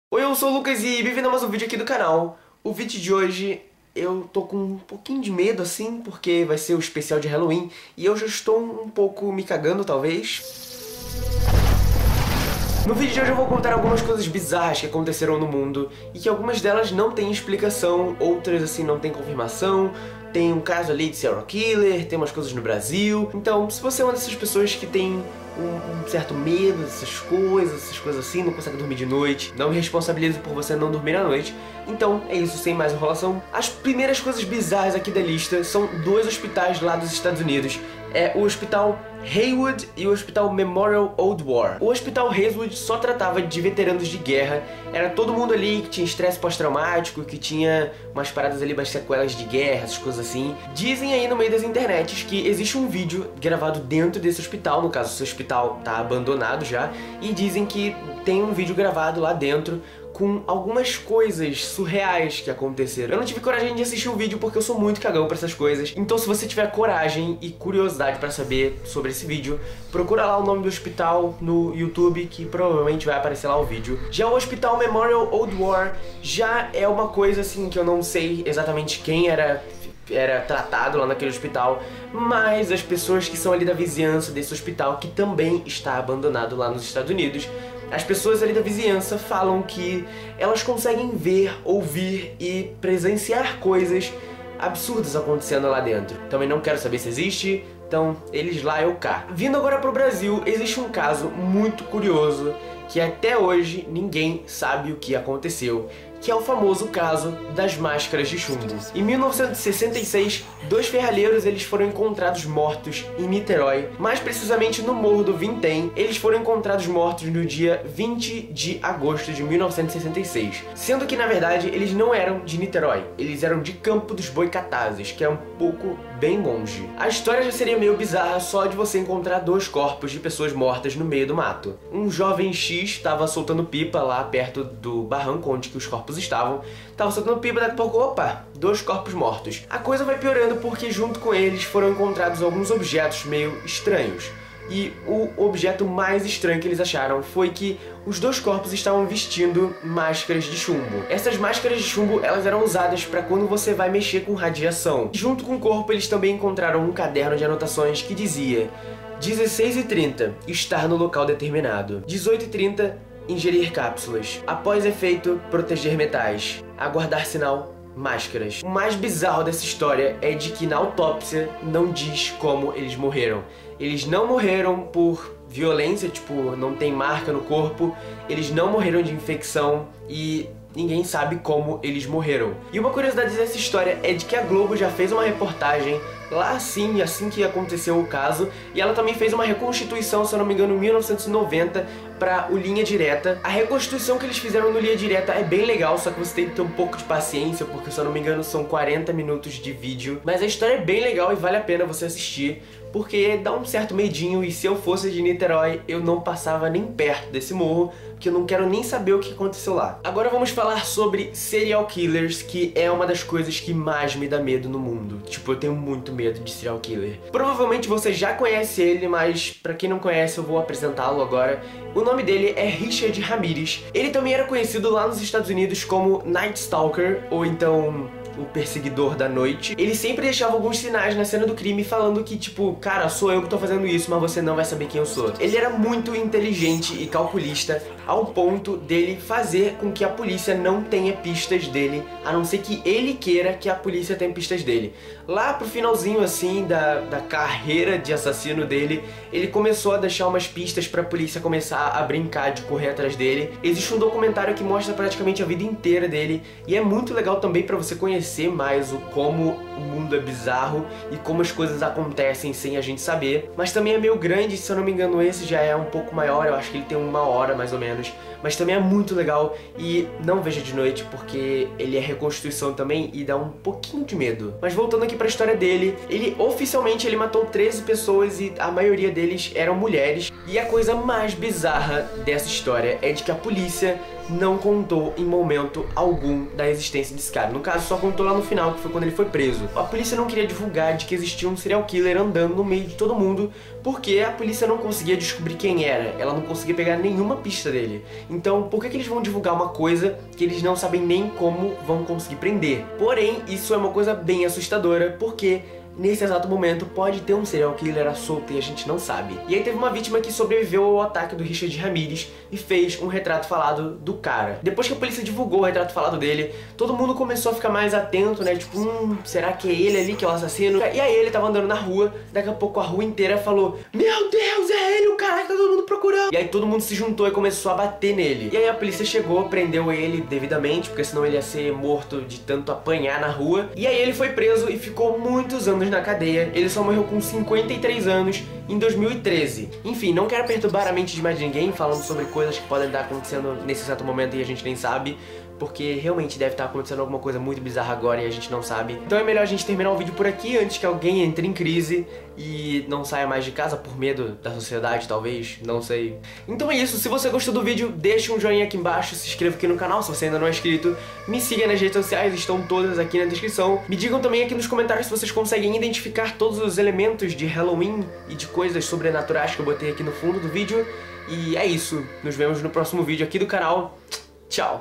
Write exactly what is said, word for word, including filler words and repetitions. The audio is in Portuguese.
Oi, eu sou o Lucas e bem-vindo a mais um vídeo aqui do canal. O vídeo de hoje eu tô com um pouquinho de medo assim, porque vai ser o especial de Halloween e eu já estou um pouco me cagando, talvez. No vídeo de hoje eu vou contar algumas coisas bizarras que aconteceram no mundo e que algumas delas não têm explicação, outras assim não têm confirmação. Tem um caso ali de serial killer, tem umas coisas no Brasil. Então, se você é uma dessas pessoas que tem um, um certo medo dessas coisas, essas coisas assim, não consegue dormir de noite, não me responsabilizo por você não dormir à noite. Então, é isso, sem mais enrolação. As primeiras coisas bizarras aqui da lista são dois hospitais lá dos Estados Unidos. É o Hospital Haywood e o Hospital Memorial Old War. O Hospital Haywood só tratava de veteranos de guerra. Era todo mundo ali que tinha estresse pós-traumático, que tinha umas paradas ali, umas sequelas de guerra, essas coisas assim. Dizem aí no meio das internets que existe um vídeo gravado dentro desse hospital, no caso, esse hospital tá abandonado já, e dizem que tem um vídeo gravado lá dentro com algumas coisas surreais que aconteceram. Eu não tive coragem de assistir o vídeo porque eu sou muito cagão pra essas coisas. Então se você tiver coragem e curiosidade pra saber sobre esse vídeo, procura lá o nome do hospital no YouTube, que provavelmente vai aparecer lá o vídeo. Já o Hospital Memorial Old War já é uma coisa assim que eu não sei exatamente quem era era tratado lá naquele hospital, mas as pessoas que são ali da vizinhança desse hospital, que também está abandonado lá nos Estados Unidos, as pessoas ali da vizinhança falam que elas conseguem ver, ouvir e presenciar coisas absurdas acontecendo lá dentro. Também não quero saber se existe, então eles lá, eu cá. Vindo agora pro Brasil, existe um caso muito curioso que até hoje ninguém sabe o que aconteceu, que é o famoso caso das máscaras de chumbo. Em mil novecentos e sessenta e seis, dois ferralheiros eles foram encontrados mortos em Niterói, mais precisamente no Morro do Vintém. Eles foram encontrados mortos no dia vinte de agosto de mil novecentos e sessenta e seis, sendo que na verdade eles não eram de Niterói, eles eram de Campo dos Boicatazes, que é um pouco bem longe. A história já seria meio bizarra só de você encontrar dois corpos de pessoas mortas no meio do mato. Um jovem X estava soltando pipa lá perto do barranco onde que os corpos estavam, tava soltando pipa, daqui a pouco, opa, dois corpos mortos. A coisa vai piorando porque junto com eles foram encontrados alguns objetos meio estranhos. E o objeto mais estranho que eles acharam foi que os dois corpos estavam vestindo máscaras de chumbo. Essas máscaras de chumbo, elas eram usadas para quando você vai mexer com radiação. Junto com o corpo, eles também encontraram um caderno de anotações que dizia: dezesseis e trinta, estar no local determinado. dezoito e trinta, ingerir cápsulas. Após efeito, proteger metais. Aguardar sinal, máscaras. O mais bizarro dessa história é de que na autópsia não diz como eles morreram. Eles não morreram por violência, tipo, não tem marca no corpo. Eles não morreram de infecção e ninguém sabe como eles morreram. E uma curiosidade dessa história é de que a Globo já fez uma reportagem lá assim, assim que aconteceu o caso, e ela também fez uma reconstituição, se eu não me engano, em mil novecentos e noventa, para o Linha Direta. A reconstituição que eles fizeram no Linha Direta é bem legal, só que você tem que ter um pouco de paciência, porque se eu não me engano são quarenta minutos de vídeo. Mas a história é bem legal e vale a pena você assistir, porque dá um certo medinho, e se eu fosse de Niterói, eu não passava nem perto desse morro, porque eu não quero nem saber o que aconteceu lá. Agora vamos falar sobre serial killers, que é uma das coisas que mais me dá medo no mundo. Tipo, eu tenho muito medo de serial killer. Provavelmente você já conhece ele, mas pra quem não conhece eu vou apresentá-lo agora. O nome dele é Richard Ramirez. Ele também era conhecido lá nos Estados Unidos como Night Stalker, ou então o perseguidor da noite. Ele sempre deixava alguns sinais na cena do crime falando que, tipo, cara, sou eu que tô fazendo isso, mas você não vai saber quem eu sou. Ele era muito inteligente e calculista, ao ponto dele fazer com que a polícia não tenha pistas dele, a não ser que ele queira que a polícia tenha pistas dele. Lá pro finalzinho, assim, da, da carreira de assassino dele, ele começou a deixar umas pistas pra polícia começar a brincar de correr atrás dele. Existe um documentário que mostra praticamente a vida inteira dele, e é muito legal também pra você conhecer mais o como o mundo é bizarro e como as coisas acontecem sem a gente saber. Mas também é meio grande, se eu não me engano esse já é um pouco maior, eu acho que ele tem uma hora mais ou menos. Mas também é muito legal e não veja de noite porque ele é reconstituição também e dá um pouquinho de medo. Mas voltando aqui pra história dele, ele oficialmente ele matou treze pessoas e a maioria deles eram mulheres. E a coisa mais bizarra dessa história é de que a polícia não contou em momento algum da existência desse cara. No caso, só contou lá no final, que foi quando ele foi preso. A polícia não queria divulgar de que existia um serial killer andando no meio de todo mundo, porque a polícia não conseguia descobrir quem era. Ela não conseguia pegar nenhuma pista dele. Então por que que eles vão divulgar uma coisa que eles não sabem nem como vão conseguir prender? Porém, isso é uma coisa bem assustadora, porque nesse exato momento pode ter um serial killer à solta e a gente não sabe. E aí teve uma vítima que sobreviveu ao ataque do Richard Ramirez e fez um retrato falado do cara. Depois que a polícia divulgou o retrato falado dele, todo mundo começou a ficar mais atento, né? Tipo, hum, será que é ele ali que é o assassino? E aí ele tava andando na rua, daqui a pouco a rua inteira falou: meu Deus, é ele o cara que tá todo mundo procurando! E aí todo mundo se juntou e começou a bater nele. E aí a polícia chegou, prendeu ele devidamente, porque senão ele ia ser morto de tanto apanhar na rua. E aí ele foi preso e ficou muitos anos na cadeia. Ele só morreu com cinquenta e três anos em dois mil e treze. Enfim, não quero perturbar a mente de mais ninguém falando sobre coisas que podem estar acontecendo nesse exato momento e a gente nem sabe, porque realmente deve estar acontecendo alguma coisa muito bizarra agora e a gente não sabe. Então é melhor a gente terminar o vídeo por aqui antes que alguém entre em crise e não saia mais de casa por medo da sociedade, talvez, não sei. Então é isso, se você gostou do vídeo, deixa um joinha aqui embaixo, se inscreva aqui no canal se você ainda não é inscrito, me siga nas redes sociais, estão todas aqui na descrição. Me digam também aqui nos comentários se vocês conseguem identificar todos os elementos de Halloween e de coisas sobrenaturais que eu botei aqui no fundo do vídeo. E é isso, nos vemos no próximo vídeo aqui do canal. Tchau!